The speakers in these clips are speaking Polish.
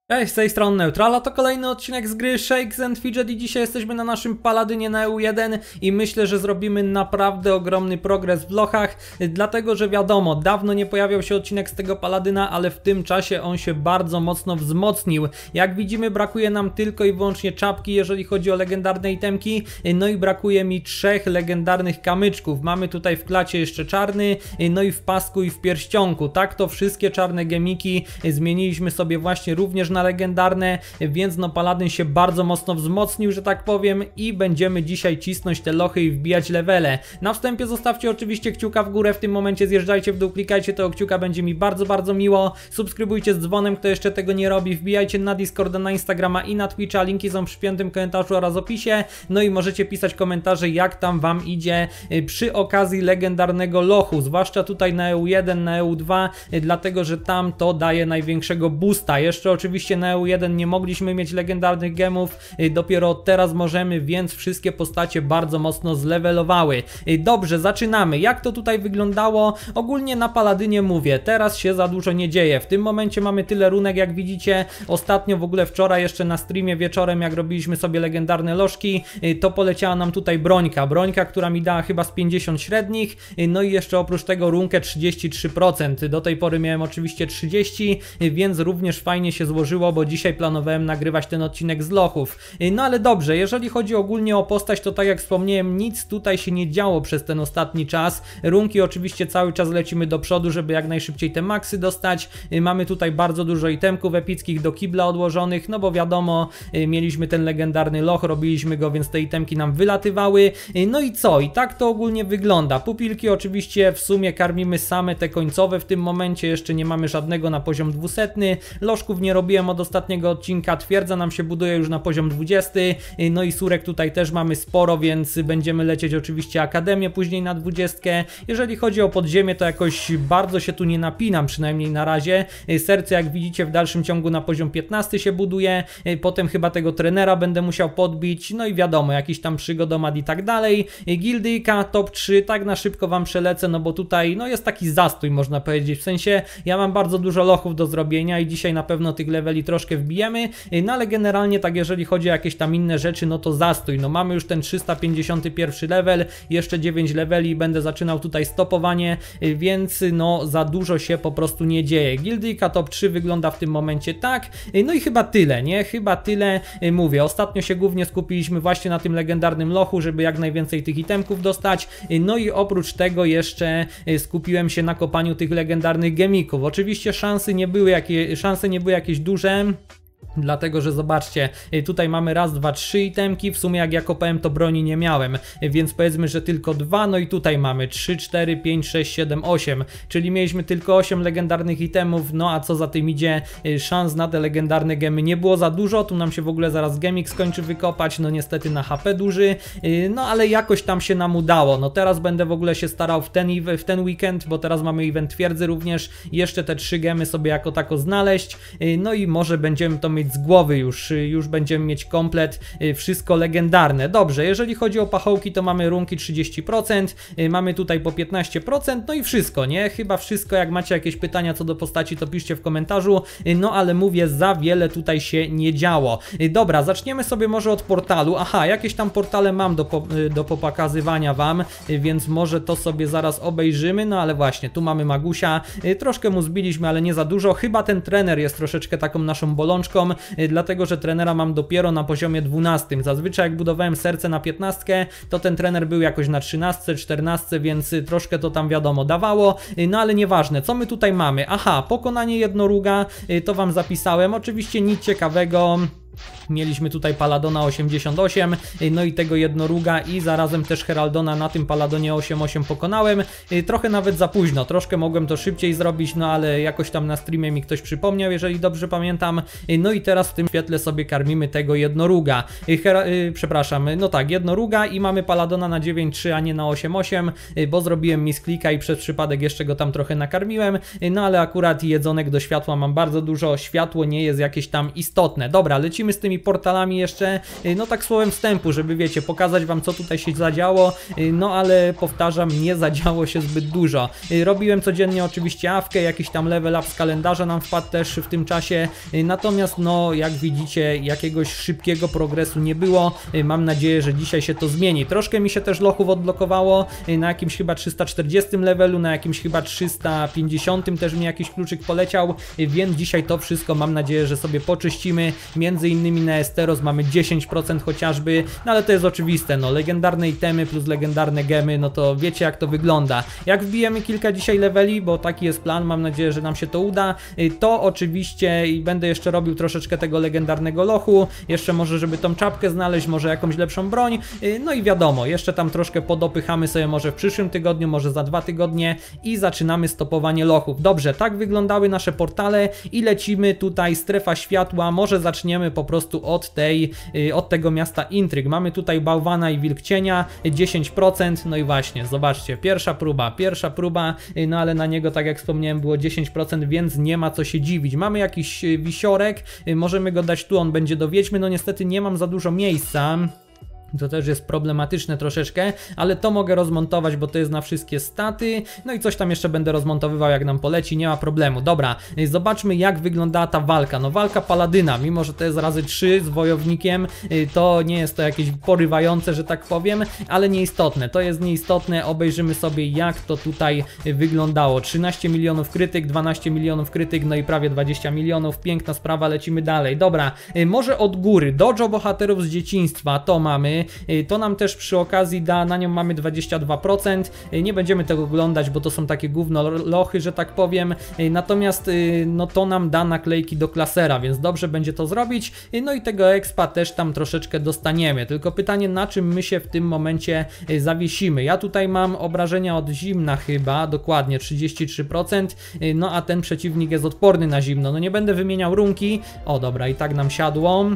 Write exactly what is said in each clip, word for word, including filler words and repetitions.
Cześć, z tej strony Neutrala, to kolejny odcinek z gry Shakes and Fidget i dzisiaj jesteśmy na naszym Paladynie na E U jeden i myślę, że zrobimy naprawdę ogromny progres w lochach, dlatego że wiadomo, dawno nie pojawiał się odcinek z tego Paladyna, ale w tym czasie on się bardzo mocno wzmocnił. Jak widzimy, brakuje nam tylko i wyłącznie czapki, jeżeli chodzi o legendarne itemki, no i brakuje mi trzech legendarnych kamyczków. Mamy tutaj w klacie jeszcze czarny, no i w pasku i w pierścionku. Tak to wszystkie czarne gemiki zmieniliśmy sobie właśnie również na legendarne, więc no Paladyn się bardzo mocno wzmocnił, że tak powiem, i będziemy dzisiaj cisnąć te lochy i wbijać levele. Na wstępie zostawcie oczywiście kciuka w górę, w tym momencie zjeżdżajcie w dół, klikajcie tego kciuka, będzie mi bardzo, bardzo miło. Subskrybujcie z dzwonem, kto jeszcze tego nie robi, wbijajcie na Discorda, na Instagrama i na Twitcha, linki są przy piętym komentarzu oraz opisie, no i możecie pisać komentarze, jak tam wam idzie przy okazji legendarnego lochu, zwłaszcza tutaj na E U jeden, na E U dwa, dlatego że tam to daje największego boosta. Jeszcze oczywiście na E U jeden nie mogliśmy mieć legendarnych gemów, dopiero teraz możemy, więc wszystkie postacie bardzo mocno zlevelowały. Dobrze, zaczynamy. Jak to tutaj wyglądało? Ogólnie na Paladynie mówię, teraz się za dużo nie dzieje. W tym momencie mamy tyle runek, jak widzicie. Ostatnio, w ogóle wczoraj jeszcze na streamie wieczorem, jak robiliśmy sobie legendarne lożki, to poleciała nam tutaj brońka. Brońka, która mi dała chyba z pięćdziesiąt średnich, no i jeszcze oprócz tego runkę trzydzieści trzy procent. Do tej pory miałem oczywiście trzydzieści, więc również fajnie się złożyło, bo dzisiaj planowałem nagrywać ten odcinek z lochów. No ale dobrze, jeżeli chodzi ogólnie o postać, to tak jak wspomniałem, nic tutaj się nie działo przez ten ostatni czas. Runki oczywiście cały czas lecimy do przodu, żeby jak najszybciej te maksy dostać. Mamy tutaj bardzo dużo itemków epickich do kibla odłożonych, no bo wiadomo, mieliśmy ten legendarny loch, robiliśmy go, więc te itemki nam wylatywały. No i co? I tak to ogólnie wygląda. Pupilki oczywiście w sumie karmimy same te końcowe w tym momencie, jeszcze nie mamy żadnego na poziom dwusetny. Lożków nie robiłem od ostatniego odcinka, twierdza nam się buduje już na poziom dwudziesty, no i surek tutaj też mamy sporo, więc będziemy lecieć oczywiście akademię później na dwudziestkę. Jeżeli chodzi o podziemie, to jakoś bardzo się tu nie napinam, przynajmniej na razie. Serce, jak widzicie, w dalszym ciągu na poziom piętnasty się buduje, potem chyba tego trenera będę musiał podbić, no i wiadomo, jakiś tam przygodomad i tak dalej. Gildyjka top trzy, tak na szybko wam przelecę, no bo tutaj no jest taki zastój, można powiedzieć, w sensie ja mam bardzo dużo lochów do zrobienia i dzisiaj na pewno tych leveli troszkę wbijemy, no ale generalnie tak, jeżeli chodzi o jakieś tam inne rzeczy, no to zastój. No mamy już ten trzysta pięćdziesiąty pierwszy level, jeszcze dziewięć leveli i będę zaczynał tutaj stopowanie, więc no za dużo się po prostu nie dzieje. Gildyjka top trzy wygląda w tym momencie tak, no i chyba tyle, nie? Chyba tyle, mówię, ostatnio się głównie skupiliśmy właśnie na tym legendarnym lochu, żeby jak najwięcej tych itemków dostać, no i oprócz tego jeszcze skupiłem się na kopaniu tych legendarnych gemików. Oczywiście szanse nie były, jakie, szanse nie były jakieś duże, dlatego że zobaczcie, tutaj mamy raz, dwa, trzy itemki, w sumie jak ja kopałem, to broni nie miałem, więc powiedzmy, że tylko dwa, no i tutaj mamy trzy, cztery, pięć, sześć, siedem, osiem, czyli mieliśmy tylko osiem legendarnych itemów, no a co za tym idzie, szans na te legendarne gemy nie było za dużo, tu nam się w ogóle zaraz gemik skończy wykopać, no niestety na H P duży, no ale jakoś tam się nam udało. No teraz będę w ogóle się starał w ten, w ten weekend, bo teraz mamy event twierdzy również, jeszcze te trzy gemy sobie jako tako znaleźć, no i może będziemy to mieć z głowy już, już będziemy mieć komplet, wszystko legendarne. Dobrze, jeżeli chodzi o pachołki, to mamy runki trzydzieści procent, mamy tutaj po piętnaście procent, no i wszystko, nie? Chyba wszystko. Jak macie jakieś pytania co do postaci, to piszcie w komentarzu, no ale mówię, za wiele tutaj się nie działo. Dobra, zaczniemy sobie może od portalu. Aha, jakieś tam portale mam do, po, do popakazywania wam, więc może to sobie zaraz obejrzymy, no ale właśnie, tu mamy Magusia, troszkę mu zbiliśmy, ale nie za dużo. Chyba ten trener jest troszeczkę taką naszą bolączką, dlatego że trenera mam dopiero na poziomie dwunastym. Zazwyczaj jak budowałem serce na piętnastkę, to ten trener był jakoś na trzynastce, czternastce, więc troszkę to tam wiadomo dawało, no ale nieważne. Co my tutaj mamy? Aha, pokonanie jednoruga, to wam zapisałem, oczywiście nic ciekawego. Mieliśmy tutaj Paladona osiemdziesiąt osiem, no i tego jednoruga i zarazem też Heraldona na tym Paladonie osiem osiem pokonałem. Trochę nawet za późno, troszkę mogłem to szybciej zrobić, no ale jakoś tam na streamie mi ktoś przypomniał, jeżeli dobrze pamiętam. No i teraz w tym świetle sobie karmimy tego jednoruga. Hera, yy, przepraszam, no tak, jednoruga i mamy Paladona na dziewięć trzy, a nie na osiem osiem, bo zrobiłem misklika i przez przypadek jeszcze go tam trochę nakarmiłem, no ale akurat jedzonek do światła mam bardzo dużo, światło nie jest jakieś tam istotne. Dobra, lecimy lecimy z tymi portalami jeszcze, no tak słowem wstępu, żeby wiecie, pokazać wam co tutaj się zadziało, no ale powtarzam, nie zadziało się zbyt dużo. Robiłem codziennie oczywiście awkę, jakiś tam level up z kalendarza nam wpadł też w tym czasie, natomiast no jak widzicie, jakiegoś szybkiego progresu nie było. Mam nadzieję, że dzisiaj się to zmieni. Troszkę mi się też lochów odblokowało na jakimś chyba trzysta czterdziestym levelu, na jakimś chyba trzysta pięćdziesiątym też mi jakiś kluczyk poleciał, więc dzisiaj to wszystko mam nadzieję, że sobie poczyścimy. Między innymi na Esteros mamy dziesięć procent chociażby, no ale to jest oczywiste, no legendarne itemy plus legendarne gemy, no to wiecie jak to wygląda. Jak wbijemy kilka dzisiaj leveli, bo taki jest plan, mam nadzieję, że nam się to uda, to oczywiście i będę jeszcze robił troszeczkę tego legendarnego lochu, jeszcze może żeby tą czapkę znaleźć, może jakąś lepszą broń, no i wiadomo, jeszcze tam troszkę podopychamy sobie może w przyszłym tygodniu, może za dwa tygodnie i zaczynamy stopowanie lochów. Dobrze, tak wyglądały nasze portale i lecimy tutaj strefa światła, może zaczniemy po prostu od tej, od tego miasta intryg. Mamy tutaj bałwana i wilk cienia, dziesięć procent, no i właśnie, zobaczcie, pierwsza próba, pierwsza próba, no ale na niego, tak jak wspomniałem, było dziesięć procent, więc nie ma co się dziwić. Mamy jakiś wisiorek, możemy go dać tu, on będzie do wiedźmy, no niestety nie mam za dużo miejsca. To też jest problematyczne troszeczkę, ale to mogę rozmontować, bo to jest na wszystkie staty. No i coś tam jeszcze będę rozmontowywał, jak nam poleci, nie ma problemu. Dobra, zobaczmy jak wyglądała ta walka. No walka paladyna, mimo że to jest razy trzy z wojownikiem, to nie jest to jakieś porywające, że tak powiem, ale nieistotne. To jest nieistotne, obejrzymy sobie jak to tutaj wyglądało. trzynaście milionów krytyk, dwanaście milionów krytyk, no i prawie dwadzieścia milionów. Piękna sprawa, lecimy dalej. Dobra, może od góry. Dojo bohaterów z dzieciństwa, to mamy. To nam też przy okazji da, na nią mamy dwadzieścia dwa procent, nie będziemy tego oglądać, bo to są takie gówno lochy, że tak powiem, natomiast no to nam da naklejki do klasera, więc dobrze będzie to zrobić, no i tego expa też tam troszeczkę dostaniemy, tylko pytanie na czym my się w tym momencie zawiesimy. Ja tutaj mam obrażenia od zimna chyba, dokładnie trzydzieści trzy procent, no a ten przeciwnik jest odporny na zimno, no nie będę wymieniał runki, o dobra i tak nam siadło.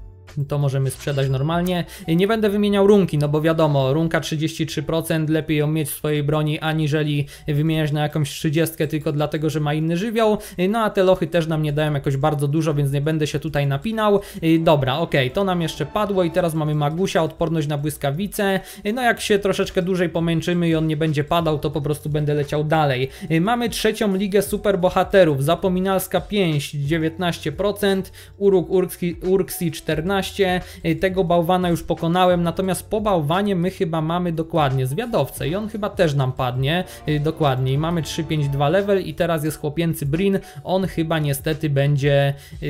To możemy sprzedać normalnie. Nie będę wymieniał runki, no bo wiadomo, runka trzydzieści trzy procent, lepiej ją mieć w swojej broni, aniżeli wymieniać na jakąś trzydziestkę tylko dlatego, że ma inny żywioł. No a te lochy też nam nie dają jakoś bardzo dużo, więc nie będę się tutaj napinał. Dobra, ok, to nam jeszcze padło i teraz mamy Magusia, odporność na błyskawice. No jak się troszeczkę dłużej pomęczymy i on nie będzie padał, to po prostu będę leciał dalej. Mamy trzecią ligę superbohaterów, Zapominalska pięść, dziewiętnaście procent, Uruk Urksi, Urksi czternaście procent, tego bałwana już pokonałem, natomiast po bałwanie my chyba mamy dokładnie zwiadowcę i on chyba też nam padnie, dokładnie, mamy trzy pięć dwa level i teraz jest chłopięcy Brin, on chyba niestety będzie,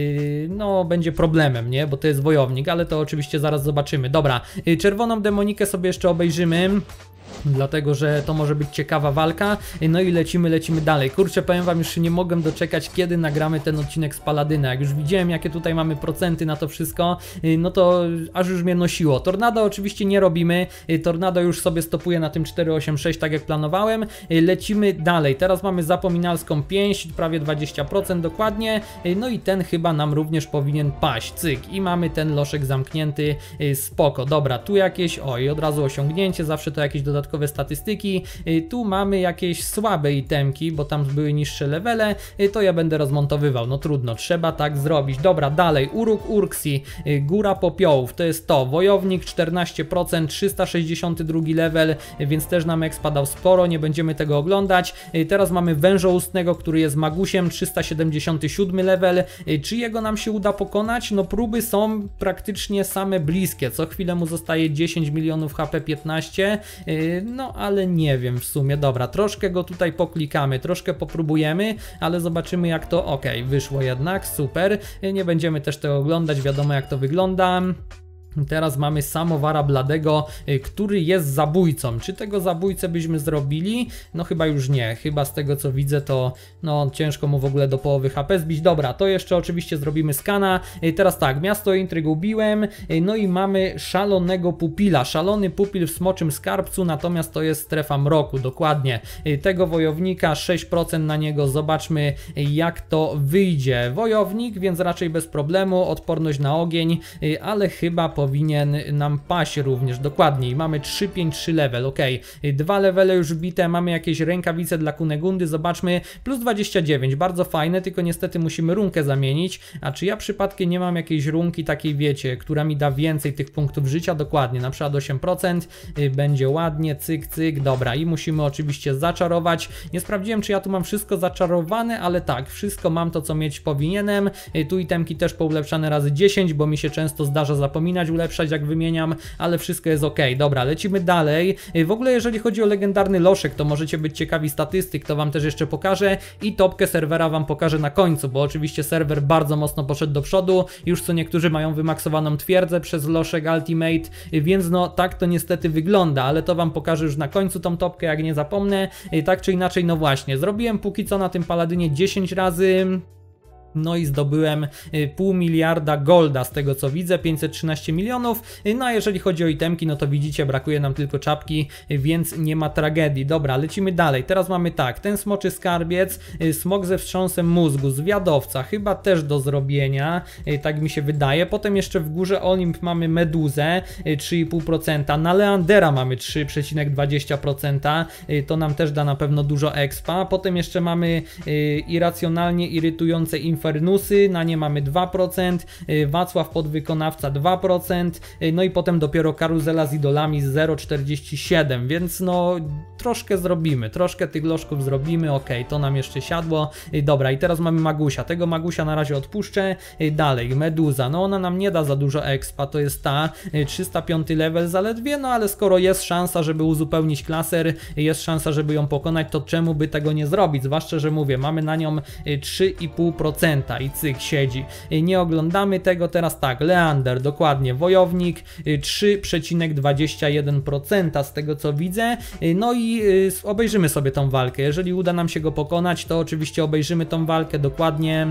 no będzie problemem, nie, bo to jest wojownik, ale to oczywiście zaraz zobaczymy. Dobra, czerwoną demonikę sobie jeszcze obejrzymy, dlatego że to może być ciekawa walka, no i lecimy, lecimy dalej. Kurczę, powiem wam, już się nie mogłem doczekać, kiedy nagramy ten odcinek z Paladyna. Jak już widziałem, jakie tutaj mamy procenty na to wszystko, no to aż już mnie nosiło. Tornado oczywiście nie robimy, Tornado już sobie stopuje na tym cztery osiem sześć, tak jak planowałem. Lecimy dalej, teraz mamy Zapominalską pięść, prawie dwadzieścia procent dokładnie, no i ten chyba nam również powinien paść, cyk, i mamy ten loszek zamknięty, spoko. Dobra, tu jakieś, oj, od razu osiągnięcie, zawsze to jakieś dodatkowe statystyki, tu mamy jakieś słabe itemki, bo tam były niższe levele, to ja będę rozmontowywał, no trudno, trzeba tak zrobić. Dobra, dalej, Uruk Urksi, Góra Popiołów, to jest to, wojownik czternaście procent, trzysta sześćdziesiąty drugi level, więc też nam expa dał sporo, nie będziemy tego oglądać. Teraz mamy Wężoustnego, który jest magusiem, trzysta siedemdziesiąty siódmy level, czy jego nam się uda pokonać? No próby są praktycznie same bliskie, co chwilę mu zostaje dziesięć milionów H P, piętnaście, no ale nie wiem w sumie. Dobra, troszkę go tutaj poklikamy, troszkę popróbujemy, ale zobaczymy jak to, ok, wyszło jednak, super, nie będziemy też tego oglądać, wiadomo jak to wygląda. Teraz mamy Samowara Bladego, który jest zabójcą. Czy tego zabójcę byśmy zrobili? No chyba już nie. Chyba z tego co widzę to no ciężko mu w ogóle do połowy H P zbić. Dobra, to jeszcze oczywiście zrobimy skana. Teraz tak, miasto intryg ubiłem. No i mamy szalonego pupila. Szalony pupil w smoczym skarbcu, natomiast to jest strefa mroku, dokładnie. Tego wojownika, sześć procent na niego. Zobaczmy jak to wyjdzie. Wojownik, więc raczej bez problemu. Odporność na ogień, ale chyba po powinien nam paść również, dokładniej, mamy trzy pięć trzy level, ok, dwa levele już wbite, mamy jakieś rękawice dla Kunegundy, zobaczmy, plus dwadzieścia dziewięć, bardzo fajne, tylko niestety musimy runkę zamienić, a czy ja przypadkiem nie mam jakiejś runki takiej, wiecie, która mi da więcej tych punktów życia, dokładnie, na przykład osiem procent, będzie ładnie, cyk, cyk, dobra, i musimy oczywiście zaczarować, nie sprawdziłem, czy ja tu mam wszystko zaczarowane, ale tak, wszystko mam to, co mieć powinienem, tu itemki też poulepszane razy dziesięć, bo mi się często zdarza zapominać ulepszać, jak wymieniam, ale wszystko jest ok. Dobra, lecimy dalej. W ogóle jeżeli chodzi o legendarny loszek, to możecie być ciekawi statystyk, to wam też jeszcze pokażę i topkę serwera wam pokażę na końcu, bo oczywiście serwer bardzo mocno poszedł do przodu, już co niektórzy mają wymaksowaną twierdzę przez loszek Ultimate, więc no tak to niestety wygląda, ale to wam pokażę już na końcu tą topkę, jak nie zapomnę. Tak czy inaczej, no właśnie, zrobiłem póki co na tym paladynie dziesięć razy. No i zdobyłem pół miliarda golda z tego co widzę, pięćset trzynaście milionów, no a jeżeli chodzi o itemki, no to widzicie, brakuje nam tylko czapki, więc nie ma tragedii. Dobra, lecimy dalej, teraz mamy tak, ten smoczy skarbiec, smok ze wstrząsem mózgu, zwiadowca, chyba też do zrobienia, tak mi się wydaje, potem jeszcze w górze Olimp mamy meduzę, trzy i pół procent, na Leandera mamy trzy przecinek dwadzieścia procent, to nam też da na pewno dużo expa, potem jeszcze mamy irracjonalnie irytujące informacje, Infernusy, na nie mamy dwa procent, Wacław Podwykonawca dwa procent, no i potem dopiero karuzela z idolami z zero przecinek czterdzieści siedem, więc no troszkę zrobimy, troszkę tych lożków zrobimy, ok, to nam jeszcze siadło. Dobra, i teraz mamy Magusia, tego Magusia na razie odpuszczę. Dalej, Meduza, no ona nam nie da za dużo expa, to jest ta, trzysta piąty level zaledwie, no ale skoro jest szansa, żeby uzupełnić klaser, jest szansa, żeby ją pokonać, to czemu by tego nie zrobić, zwłaszcza, że mówię, mamy na nią trzy i pół procent i cyk, siedzi. Nie oglądamy tego, teraz tak, Leander, dokładnie, wojownik, trzy przecinek dwadzieścia jeden procent z tego co widzę, no i obejrzymy sobie tą walkę, jeżeli uda nam się go pokonać, to oczywiście obejrzymy tą walkę dokładnie,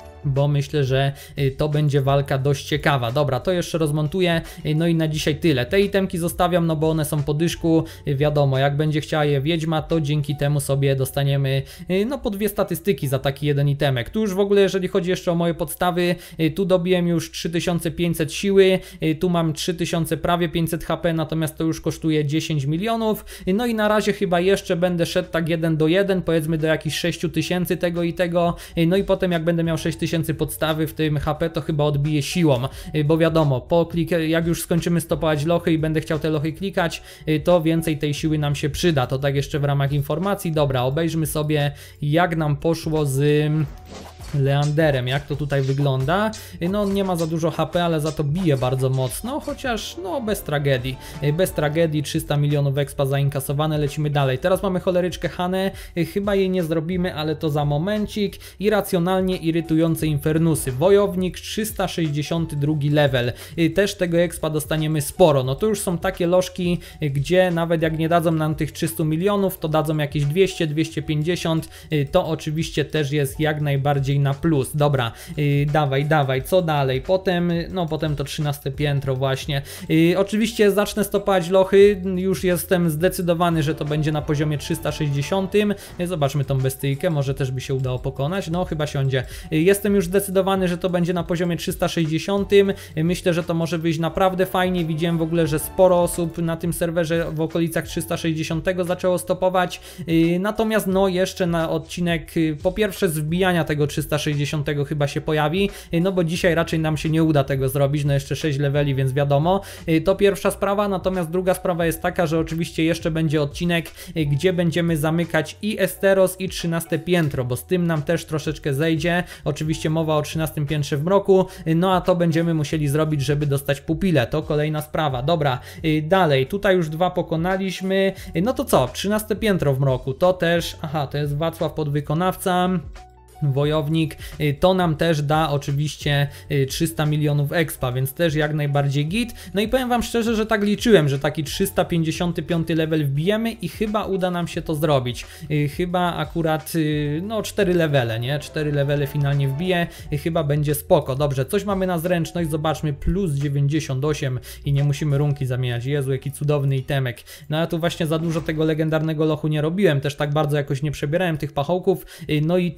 bo myślę, że to będzie walka dość ciekawa. Dobra, to jeszcze rozmontuję, no i na dzisiaj tyle. Te itemki zostawiam, no bo one są po dyszku, wiadomo, jak będzie chciała je wiedźma, to dzięki temu sobie dostaniemy no po dwie statystyki za taki jeden itemek. Tu już w ogóle, jeżeli chodzi jeszcze o moje podstawy, tu dobiłem już trzy tysiące pięćset siły, tu mam trzy tysiące prawie pięćset H P, natomiast to już kosztuje dziesięć milionów, no i na razie chyba jeszcze będę szedł tak jeden do jeden, powiedzmy do jakichś sześć tysięcy tego i tego, no i potem jak będę miał sześć tysięcy podstawy w tym H P, to chyba odbije siłą, bo wiadomo, po klik, jak już skończymy stopować lochy i będę chciał te lochy klikać, to więcej tej siły nam się przyda, to tak jeszcze w ramach informacji. Dobra, obejrzmy sobie, jak nam poszło z Leanderem, jak to tutaj wygląda. No on nie ma za dużo H P, ale za to bije bardzo mocno, chociaż no bez tragedii, bez tragedii, trzysta milionów expa zainkasowane, lecimy dalej. Teraz mamy choleryczkę Hanę, chyba jej nie zrobimy, ale to za momencik. Irracjonalnie irytujące infernusy, wojownik, trzysta sześćdziesiąty drugi level, też tego expa dostaniemy sporo, no to już są takie lożki, gdzie nawet jak nie dadzą nam tych trzysta milionów, to dadzą jakieś dwieście dwieście pięćdziesiąt, to oczywiście też jest jak najbardziej na plus. Dobra, yy, dawaj, dawaj, co dalej? Potem, no potem to trzynaste piętro właśnie. Yy, oczywiście zacznę stopować lochy, już jestem zdecydowany, że to będzie na poziomie trzysta sześćdziesiąt. Yy, zobaczmy tą bestyjkę, może też by się udało pokonać, no chyba siądzie. Yy, jestem już zdecydowany, że to będzie na poziomie trzysta sześćdziesiąt. Yy, myślę, że to może wyjść naprawdę fajnie, widziałem w ogóle, że sporo osób na tym serwerze w okolicach trzysta sześćdziesiąt zaczęło stopować, yy, natomiast no jeszcze na odcinek, yy, po pierwsze z wbijania tego trzysta sześćdziesiąt chyba się pojawi, no bo dzisiaj raczej nam się nie uda tego zrobić, no jeszcze sześć leveli, więc wiadomo, to pierwsza sprawa, natomiast druga sprawa jest taka, że oczywiście jeszcze będzie odcinek, gdzie będziemy zamykać i Esteros i trzynaste piętro, bo z tym nam też troszeczkę zejdzie, oczywiście mowa o trzynastym piętrze w mroku, no a to będziemy musieli zrobić, żeby dostać pupilę, to kolejna sprawa. Dobra, dalej, tutaj już dwa pokonaliśmy, no to co, trzynaste piętro w mroku, to też, aha, to jest Wacław Podwykonawca, wojownik, to nam też da oczywiście trzysta milionów expa, więc też jak najbardziej git. No i powiem wam szczerze, że tak liczyłem, że taki trzysta pięćdziesiąty piąty level wbijemy i chyba uda nam się to zrobić. Chyba akurat no cztery levele, nie? cztery levele finalnie wbije, chyba będzie spoko. Dobrze, coś mamy na zręczność, zobaczmy, plus dziewięćdziesiąt osiem i nie musimy runki zamieniać. Jezu, jaki cudowny itemek. No ja tu właśnie za dużo tego legendarnego lochu nie robiłem, też tak bardzo jakoś nie przebierałem tych pachołków, no i to widać.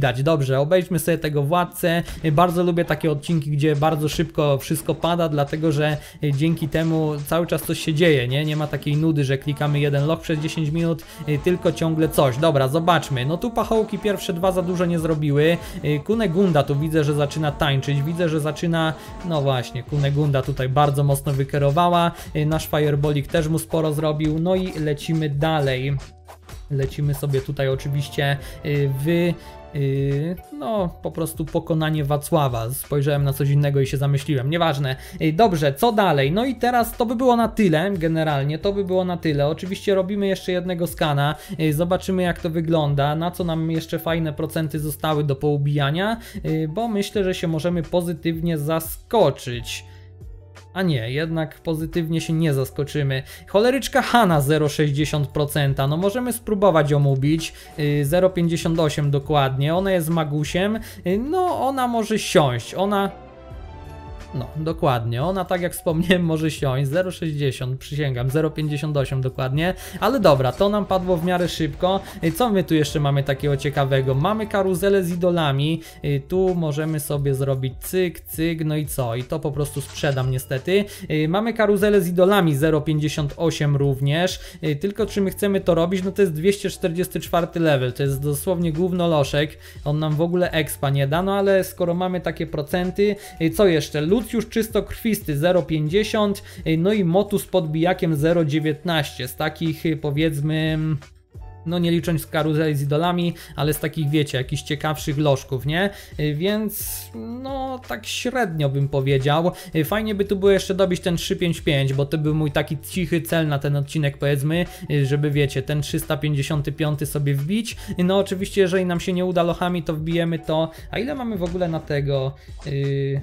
widać. Dobrze, obejdźmy sobie tego władcę. Bardzo lubię takie odcinki, gdzie bardzo szybko wszystko pada, dlatego że dzięki temu cały czas coś się dzieje, nie? Nie ma takiej nudy, że klikamy jeden loch przez dziesięć minut, tylko ciągle coś. Dobra, zobaczmy. No tu pachołki pierwsze dwa za dużo nie zrobiły. Kunegunda tu widzę, że zaczyna tańczyć. Widzę, że zaczyna... No właśnie, Kunegunda tutaj bardzo mocno wykierowała. Nasz Firebolik też mu sporo zrobił. No i lecimy dalej. Lecimy sobie tutaj oczywiście w... Yy, no po prostu pokonanie Wacława. Spojrzałem na coś innego i się zamyśliłem, nieważne. Yy, dobrze, co dalej? No i teraz to by było na tyle, generalnie to by było na tyle. Oczywiście robimy jeszcze jednego skana, yy, zobaczymy jak to wygląda, na co nam jeszcze fajne procenty zostały do poubijania, yy, bo myślę, że się możemy pozytywnie zaskoczyć. A nie, jednak pozytywnie się nie zaskoczymy. Choleryczka Hanna zero przecinek sześćdziesiąt procent, no możemy spróbować ją ubić, zero przecinek pięćdziesiąt osiem dokładnie, ona jest magusiem, no ona może siąść, ona... No, dokładnie, ona tak jak wspomniałem może siąść, zero przecinek sześćdziesiąt, przysięgam, zero przecinek pięćdziesiąt osiem dokładnie, ale dobra, to nam padło w miarę szybko. Co my tu jeszcze mamy takiego ciekawego? Mamy karuzelę z idolami, tu możemy sobie zrobić cyk, cyk, no i co? I to po prostu sprzedam niestety. Mamy karuzelę z idolami zero przecinek pięćdziesiąt osiem również, tylko czy my chcemy to robić? No to jest dwieście czterdziesty czwarty level, to jest dosłownie gówno loszek, on nam w ogóle expa nie da, no ale skoro mamy takie procenty, co jeszcze? Lucjusz czysto krwisty zero przecinek pięćdziesiąt, no i Motus pod bijakiem zero przecinek dziewiętnaście, z takich powiedzmy, no nie licząc karuzeli z idolami, ale z takich wiecie, jakichś ciekawszych lożków, nie? Więc no tak średnio bym powiedział. Fajnie by tu było jeszcze dobić ten trzy pięć pięć, bo to był mój taki cichy cel na ten odcinek powiedzmy, żeby wiecie, ten trzysta pięćdziesiąty piąty sobie wbić. No oczywiście jeżeli nam się nie uda lochami, to wbijemy to. A ile mamy w ogóle na tego... Yy...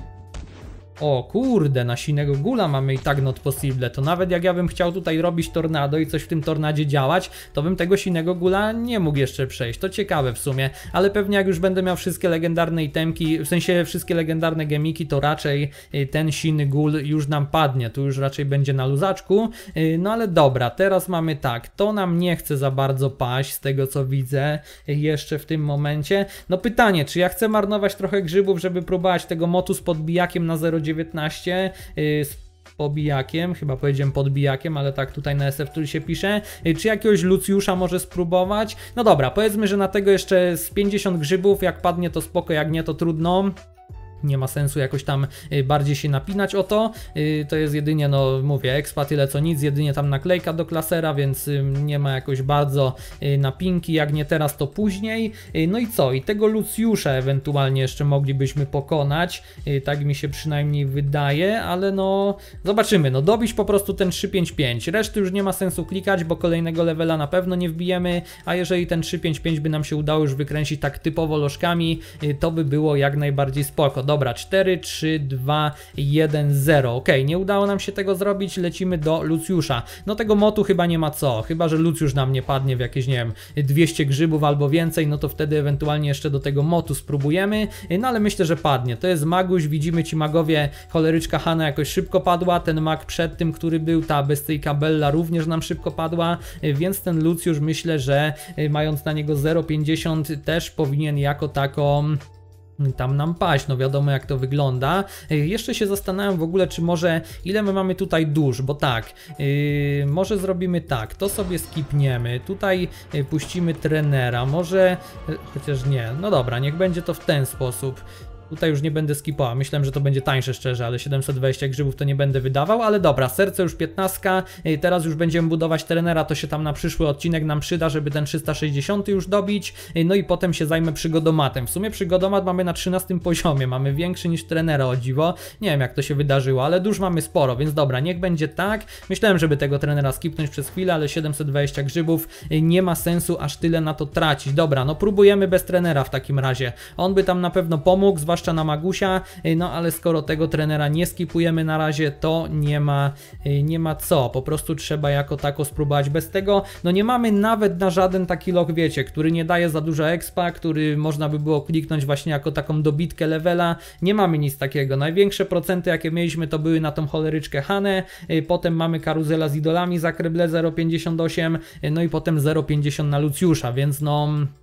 O kurde, na sinego gula mamy i tak not possible, to nawet jak ja bym chciał tutaj robić tornado i coś w tym tornadzie działać, to bym tego sinego gula nie mógł jeszcze przejść, to ciekawe w sumie, ale pewnie jak już będę miał wszystkie legendarne itemki, w sensie wszystkie legendarne gemiki, to raczej ten siny gul już nam padnie, tu już raczej będzie na luzaczku, no ale dobra, teraz mamy tak, to nam nie chce za bardzo paść z tego co widzę jeszcze w tym momencie, no pytanie, czy ja chcę marnować trochę grzybów, żeby próbować tego motu z podbijakiem na zero przecinek dziewiętnaście yy, z pobijakiem, chyba powiedziałem podbijakiem, ale tak tutaj na S F tu się pisze, yy, czy jakiegoś Lucjusza może spróbować? No dobra, powiedzmy, że na tego jeszcze z pięćdziesiąt grzybów, jak padnie to spoko, jak nie to trudno. Nie ma sensu jakoś tam bardziej się napinać o to, to jest jedynie, no mówię, expa tyle co nic, jedynie tam naklejka do klasera, więc nie ma jakoś bardzo napinki, jak nie teraz to później. No i co? I tego Lucjusza ewentualnie jeszcze moglibyśmy pokonać, tak mi się przynajmniej wydaje, ale no zobaczymy, no dobić po prostu ten trzy pięć pięć, reszty już nie ma sensu klikać, bo kolejnego levela na pewno nie wbijemy, a jeżeli ten trzy pięć pięć by nam się udało już wykręcić tak typowo lożkami, to by było jak najbardziej spoko. Dobra, cztery, trzy, dwa, jeden, zero. Ok, nie udało nam się tego zrobić, lecimy do Lucjusza. No tego motu chyba nie ma co, chyba że Lucjusz nam nie padnie w jakieś, nie wiem, dwieście grzybów albo więcej, no to wtedy ewentualnie jeszcze do tego motu spróbujemy, no ale myślę, że padnie. To jest maguś, widzimy ci magowie, choleryczka Hanna jakoś szybko padła, ten mag przed tym, który był, ta bestyjka Bella również nam szybko padła, więc ten Lucjusz myślę, że mając na niego zero przecinek pięćdziesiąt też powinien jako taką tam nam paść, no wiadomo jak to wygląda. Jeszcze się zastanawiam w ogóle, czy może ile my mamy tutaj dusz, bo tak, yy, może zrobimy tak, to sobie skipniemy, tutaj yy, puścimy trenera, może, yy, chociaż nie, no dobra, niech będzie to w ten sposób. Tutaj już nie będę skipował, myślałem, że to będzie tańsze szczerze, ale siedemset dwadzieścia grzybów to nie będę wydawał, ale dobra, serce już piętnaście, teraz już będziemy budować trenera, to się tam na przyszły odcinek nam przyda, żeby ten trzysta sześćdziesiąt już dobić, no i potem się zajmę przygodomatem. W sumie przygodomat mamy na trzynastym poziomie, mamy większy niż trenera, o dziwo, nie wiem jak to się wydarzyło, ale dusz mamy sporo, więc dobra, niech będzie tak. Myślałem, żeby tego trenera skipnąć przez chwilę, ale siedemset dwadzieścia grzybów, nie ma sensu aż tyle na to tracić. Dobra, no próbujemy bez trenera w takim razie, on by tam na pewno pomógł, zwłaszcza na Magusia, no ale skoro tego trenera nie skipujemy na razie, to nie ma, nie ma co, po prostu trzeba jako tako spróbować bez tego, no nie mamy nawet na żaden taki log, wiecie, który nie daje za dużo expa, który można by było kliknąć właśnie jako taką dobitkę levela, nie mamy nic takiego, największe procenty jakie mieliśmy to były na tą choleryczkę Hannę, potem mamy karuzela z idolami za kreble zero przecinek pięćdziesiąt osiem, no i potem zero przecinek pięćdziesiąt na Lucjusza, więc no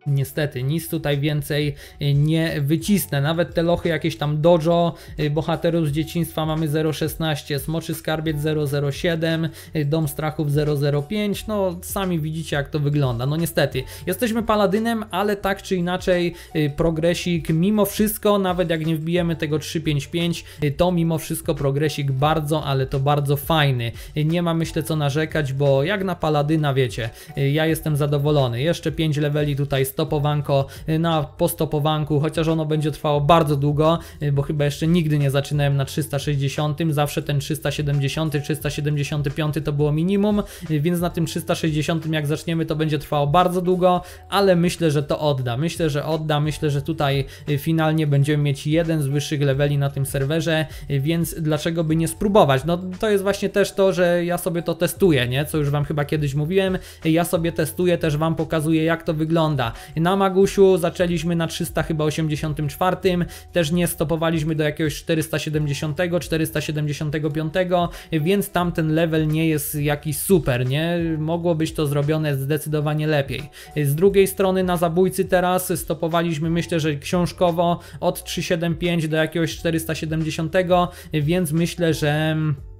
Niestety, nic tutaj więcej nie wycisnę. Nawet te lochy jakieś tam dojo, bohaterów z dzieciństwa mamy zero szesnaście, Smoczy Skarbiec zero zero siedem, Dom Strachów zero zero pięć, no sami widzicie jak to wygląda. No niestety, jesteśmy paladynem, ale tak czy inaczej progresik mimo wszystko, nawet jak nie wbijemy tego trzy pięć pięć, to mimo wszystko progresik bardzo, ale to bardzo fajny. Nie ma myślę co narzekać, bo jak na paladyna wiecie, ja jestem zadowolony. Jeszcze pięć leveli tutaj stopowanko na postopowanku, chociaż ono będzie trwało bardzo długo, bo chyba jeszcze nigdy nie zaczynałem na trzysta sześćdziesiątym, zawsze ten trzysta siedemdziesiąty, trzysta siedemdziesiąty piąty to było minimum, więc na tym trzysta sześćdziesiątym jak zaczniemy to będzie trwało bardzo długo, ale myślę, że to odda, myślę, że odda, myślę, że tutaj finalnie będziemy mieć jeden z wyższych leveli na tym serwerze, więc dlaczego by nie spróbować? No to jest właśnie też to, że ja sobie to testuję, nie? Co już wam chyba kiedyś mówiłem, ja sobie testuję, też wam pokazuję jak to wygląda. Na Magusiu zaczęliśmy na trzysta chyba osiemdziesiątym czwartym, też nie stopowaliśmy do jakiegoś czterysta siedemdziesiątego, czterysta siedemdziesiątego piątego, więc tamten level nie jest jakiś super, nie? Mogło być to zrobione zdecydowanie lepiej. Z drugiej strony na Zabójcy teraz stopowaliśmy myślę, że książkowo od trzysta siedemdziesiąt pięć do jakiegoś czterysta siedemdziesiątego, więc myślę, że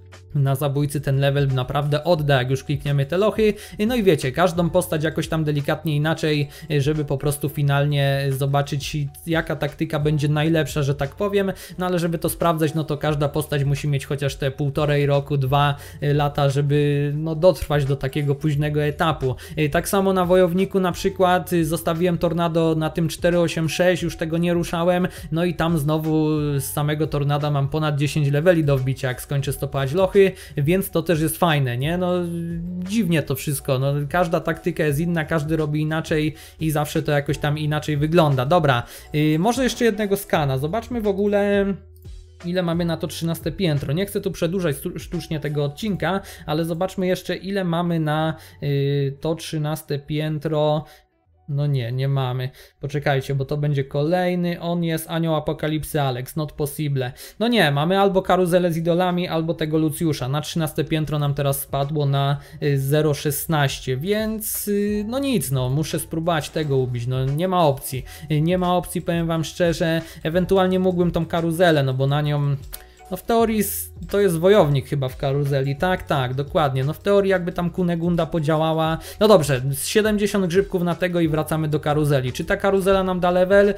na Zabójcy ten level naprawdę odda, jak już klikniemy te lochy. No i wiecie, każdą postać jakoś tam delikatnie inaczej, żeby po prostu finalnie zobaczyć jaka taktyka będzie najlepsza, że tak powiem. No ale żeby to sprawdzać, no to każda postać musi mieć chociaż te półtorej roku, dwa lata, żeby no dotrwać do takiego późnego etapu. Tak samo na Wojowniku na przykład zostawiłem Tornado na tym cztery osiem sześć, już tego nie ruszałem. No i tam znowu z samego Tornada mam ponad dziesięć leveli do wbicia, jak skończę stopować lochy. Więc to też jest fajne, nie? No dziwnie to wszystko, no każda taktyka jest inna, każdy robi inaczej i zawsze to jakoś tam inaczej wygląda. Dobra, yy, może jeszcze jednego skana, zobaczmy w ogóle ile mamy na to trzynaste piętro. Nie chcę tu przedłużać sztucznie tego odcinka, ale zobaczmy jeszcze ile mamy na yy, to trzynaste piętro. No nie, nie mamy. Poczekajcie, bo to będzie kolejny. On jest Anioł Apokalipsy Alex, not possible. No nie, mamy albo karuzelę z idolami, albo tego Lucjusza. Na trzynaste piętro nam teraz spadło na zero szesnaście, więc no nic, no muszę spróbować tego ubić. No nie ma opcji. Nie ma opcji, powiem wam szczerze. Ewentualnie mógłbym tą karuzelę, no bo na nią... No w teorii to jest wojownik chyba w karuzeli, tak, tak, dokładnie, no w teorii jakby tam Kunegunda podziałała, no dobrze, siedemdziesiąt grzybków na tego i wracamy do karuzeli. Czy ta karuzela nam da level?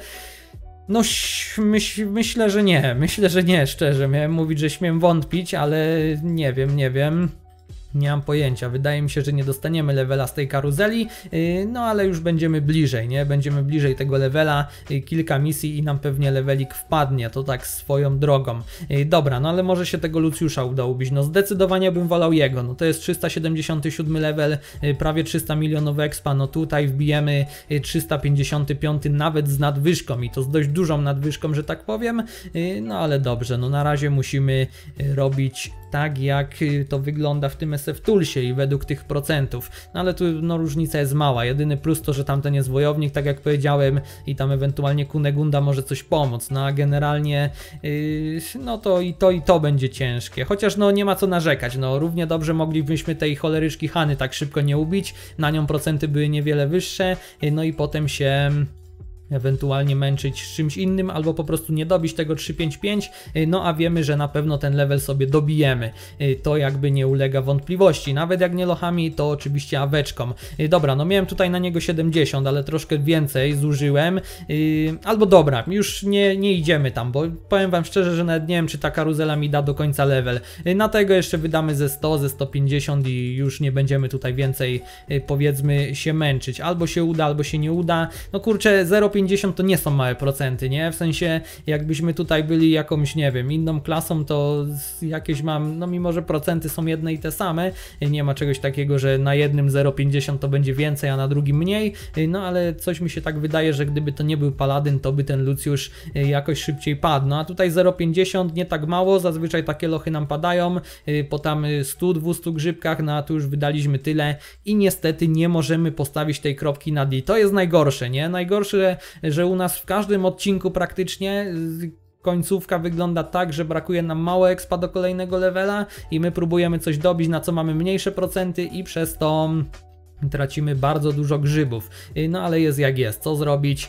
No myśl, myślę, że nie, myślę, że nie, szczerze, miałem mówić, że śmiem wątpić, ale nie wiem, nie wiem. Nie mam pojęcia, wydaje mi się, że nie dostaniemy levela z tej karuzeli, no ale już będziemy bliżej, nie? Będziemy bliżej tego levela, kilka misji i nam pewnie levelik wpadnie, to tak swoją drogą. Dobra, no ale może się tego Lucjusza uda ubić, no zdecydowanie bym wolał jego, no to jest trzysta siedemdziesiąty siódmy level, prawie trzysta milionów expa, no tutaj wbijemy trzysta pięćdziesiąty piąty nawet z nadwyżką i to z dość dużą nadwyżką, że tak powiem, no ale dobrze, no na razie musimy robić tak jak to wygląda w tym S F Toolsie i według tych procentów, no ale tu no różnica jest mała, jedyny plus to, że tamten jest wojownik, tak jak powiedziałem i tam ewentualnie Kunegunda może coś pomóc, no a generalnie yy, no to i to i to będzie ciężkie, chociaż no nie ma co narzekać, no równie dobrze moglibyśmy tej choleryczki Hany tak szybko nie ubić, na nią procenty były niewiele wyższe, no i potem się... ewentualnie męczyć z czymś innym, albo po prostu nie dobić tego trzy pięć pięć, no a wiemy, że na pewno ten level sobie dobijemy. To jakby nie ulega wątpliwości. Nawet jak nie lochami, to oczywiście aweczką. Dobra, no miałem tutaj na niego siedemdziesiąt, ale troszkę więcej zużyłem. Albo dobra, już nie, nie idziemy tam, bo powiem wam szczerze, że nawet nie wiem, czy ta karuzela mi da do końca level. Na tego jeszcze wydamy ze sto, ze sto pięćdziesiąt i już nie będziemy tutaj więcej, powiedzmy, się męczyć. Albo się uda, albo się nie uda. No kurczę, zero przecinek pięćdziesiąt to nie są małe procenty, nie? W sensie, jakbyśmy tutaj byli jakąś, nie wiem, inną klasą, to jakieś mam, no mimo że procenty są jedne i te same, nie ma czegoś takiego, że na jednym zero przecinek pięćdziesiąt to będzie więcej, a na drugim mniej, no ale coś mi się tak wydaje, że gdyby to nie był paladyn, to by ten Lucjusz jakoś szybciej padł. No a tutaj zero przecinek pięćdziesiąt, nie tak mało, zazwyczaj takie lochy nam padają po tam stu dwustu grzybkach, no a tu już wydaliśmy tyle i niestety nie możemy postawić tej kropki na D. To jest najgorsze, nie? Najgorsze, że u nas w każdym odcinku praktycznie końcówka wygląda tak, że brakuje nam mało expa do kolejnego levela i my próbujemy coś dobić, na co mamy mniejsze procenty i przez to tracimy bardzo dużo grzybów, no ale jest jak jest, co zrobić,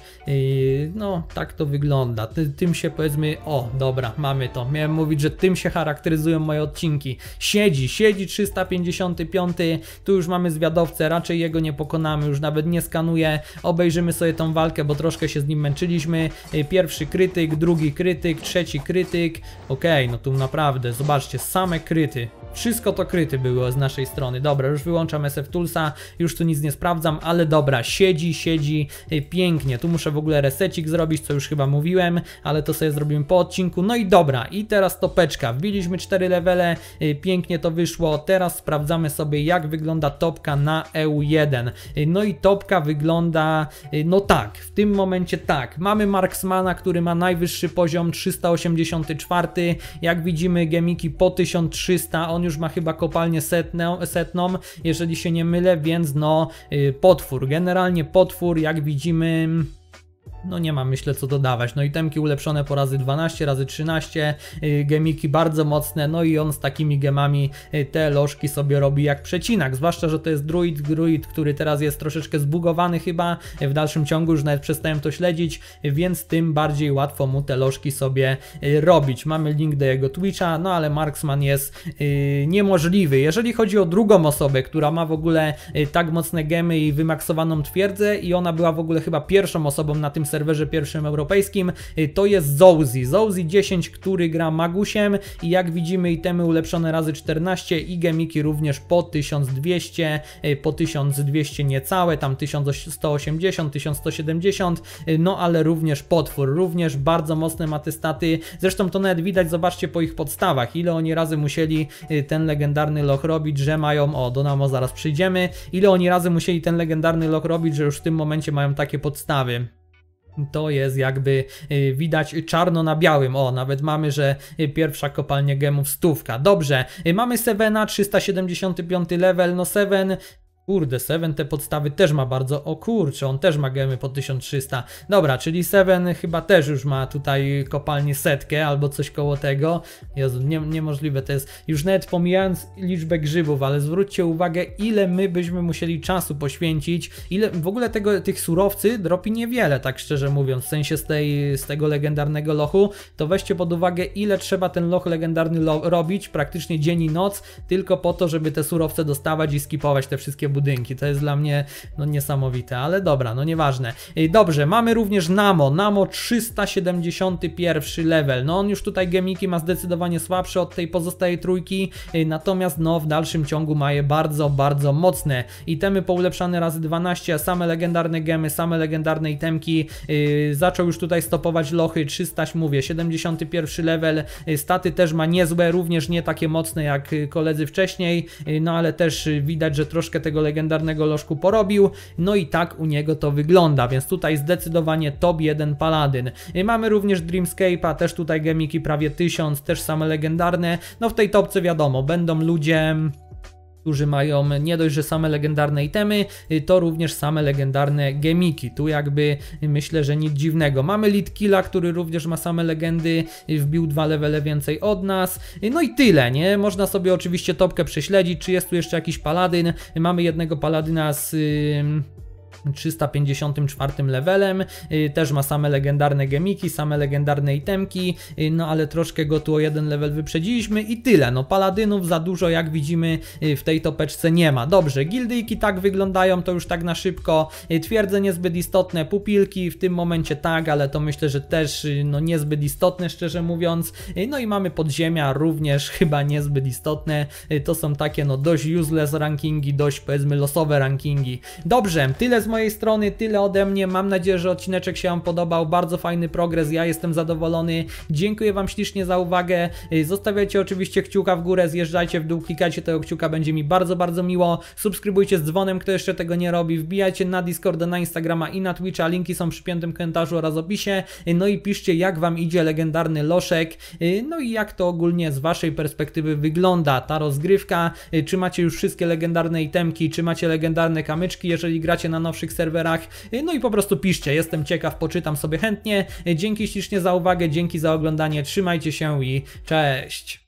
no tak to wygląda, tym się powiedzmy, o dobra, mamy to, miałem mówić, że tym się charakteryzują moje odcinki, siedzi, siedzi trzysta pięćdziesiąty piąty, tu już mamy zwiadowcę, raczej jego nie pokonamy, już nawet nie skanuję, obejrzymy sobie tą walkę, bo troszkę się z nim męczyliśmy, pierwszy krytyk, drugi krytyk, trzeci krytyk, okej, okay, no tu naprawdę, zobaczcie, same kryty. Wszystko to kryty było z naszej strony. Dobra, już wyłączam S F Toolsa, już tu nic nie sprawdzam, ale dobra, siedzi, siedzi pięknie. Tu muszę w ogóle resecik zrobić, co już chyba mówiłem, ale to sobie zrobimy po odcinku. No i dobra, i teraz topeczka. Wbiliśmy cztery levele, pięknie to wyszło. Teraz sprawdzamy sobie, jak wygląda topka na E U jeden. No i topka wygląda, no tak, w tym momencie tak. Mamy Marksmana, który ma najwyższy poziom trzysta osiemdziesiąty czwarty. Jak widzimy, gemiki po tysiąc trzysta, on już ma chyba kopalnię setną, setną, jeżeli się nie mylę, więc no yy, potwór, generalnie potwór, jak widzimy. No nie ma, myślę, co dodawać. No itemki ulepszone po razy dwanaście, razy trzynaście, yy, gemiki bardzo mocne, no i on z takimi gemami yy, te lożki sobie robi jak przecinak, zwłaszcza, że to jest druid, druid, który teraz jest troszeczkę zbugowany chyba, yy, w dalszym ciągu już nawet przestałem to śledzić, yy, więc tym bardziej łatwo mu te lożki sobie yy, robić. Mamy link do jego Twitcha, no ale Marksman jest yy, niemożliwy. Jeżeli chodzi o drugą osobę, która ma w ogóle yy, tak mocne gemy i wymaksowaną twierdzę i ona była w ogóle chyba pierwszą osobą na tym serwerze pierwszym europejskim, to jest Zouzi. Zouzi dziesięć, który gra Magusiem i jak widzimy itemy ulepszone razy czternaście i gemiki również po tysiąc dwieście, po tysiąc dwieście niecałe, tam tysiąc sto osiemdziesiąt, tysiąc sto siedemdziesiąt, no ale również potwór, również bardzo mocne ma te staty, zresztą to nawet widać, zobaczcie po ich podstawach, ile oni razy musieli ten legendarny loch robić, że mają, o do Namo zaraz przyjdziemy, ile oni razy musieli ten legendarny loch robić, że już w tym momencie mają takie podstawy. To jest jakby y, widać czarno na białym. O, nawet mamy, że y, pierwsza kopalnia gemów stówka. Dobrze, y, mamy Sevena, trzysta siedemdziesiąty piąty level. No Seven... Kurde, Seven te podstawy też ma bardzo... O kurczę, on też ma gemy po tysiąc trzysta. Dobra, czyli Seven chyba też już ma tutaj kopalnię setkę albo coś koło tego. Jezu, nie, niemożliwe to jest. Już nawet pomijając liczbę grzybów, ale zwróćcie uwagę, ile my byśmy musieli czasu poświęcić. Ile w ogóle tego, tych surowcy dropi niewiele, tak szczerze mówiąc. W sensie z, tej, z tego legendarnego lochu. To weźcie pod uwagę, ile trzeba ten loch legendarny lo robić, praktycznie dzień i noc, tylko po to, żeby te surowce dostawać i skipować te wszystkie budynki. To jest dla mnie no niesamowite, ale dobra, no nieważne. Dobrze, mamy również Namo. Namo trzysta siedemdziesiąty pierwszy level. No on już tutaj gemiki ma zdecydowanie słabsze od tej pozostałej trójki, natomiast no w dalszym ciągu ma je bardzo, bardzo mocne. Itemy poulepszane razy dwanaście, same legendarne gemy, same legendarne itemki. Yy, zaczął już tutaj stopować lochy, trzysta, mówię, siedemdziesiąty pierwszy level. Yy, staty też ma niezłe, również nie takie mocne jak koledzy wcześniej, yy, no ale też widać, że troszkę tego legendarnego lożku porobił, no i tak u niego to wygląda, więc tutaj zdecydowanie top jeden paladyn. Mamy również Dreamscape'a, też tutaj gemiki prawie tysiąc, też same legendarne, no w tej topce wiadomo, będą ludzie, którzy mają nie dość, że same legendarne itemy, to również same legendarne gemiki. Tu jakby myślę, że nic dziwnego. Mamy Litkilla, który również ma same legendy, wbił dwa levele więcej od nas. No i tyle, nie? Można sobie oczywiście topkę prześledzić, czy jest tu jeszcze jakiś paladyn. Mamy jednego paladyna z... Yy... trzysta pięćdziesiątym czwartym levelem, yy, też ma same legendarne gemiki, same legendarne itemki, yy, no ale troszkę go tu o jeden level wyprzedziliśmy i tyle, no paladynów za dużo jak widzimy yy, w tej topeczce nie ma. Dobrze, gildyjki tak wyglądają, to już tak na szybko, yy, twierdze niezbyt istotne, pupilki w tym momencie tak, ale to myślę, że też yy, no niezbyt istotne szczerze mówiąc, yy, no i mamy podziemia również chyba niezbyt istotne, yy, to są takie no dość useless rankingi, dość powiedzmy losowe rankingi. Dobrze, tyle z mojej strony, tyle ode mnie, mam nadzieję, że odcineczek się Wam podobał, bardzo fajny progres, ja jestem zadowolony, dziękuję Wam ślicznie za uwagę, zostawiajcie oczywiście kciuka w górę, zjeżdżajcie w dół, klikajcie tego kciuka, będzie mi bardzo, bardzo miło, subskrybujcie z dzwonem, kto jeszcze tego nie robi, wbijajcie na Discorda, na Instagrama i na Twitcha, linki są przy piętym komentarzu oraz opisie, no i piszcie jak Wam idzie legendarny loszek, no i jak to ogólnie z Waszej perspektywy wygląda ta rozgrywka, czy macie już wszystkie legendarne itemki, czy macie legendarne kamyczki, jeżeli gracie na nowszych serwerach, no i po prostu piszcie, jestem ciekaw, poczytam sobie chętnie. Dzięki ślicznie za uwagę, dzięki za oglądanie, trzymajcie się i cześć!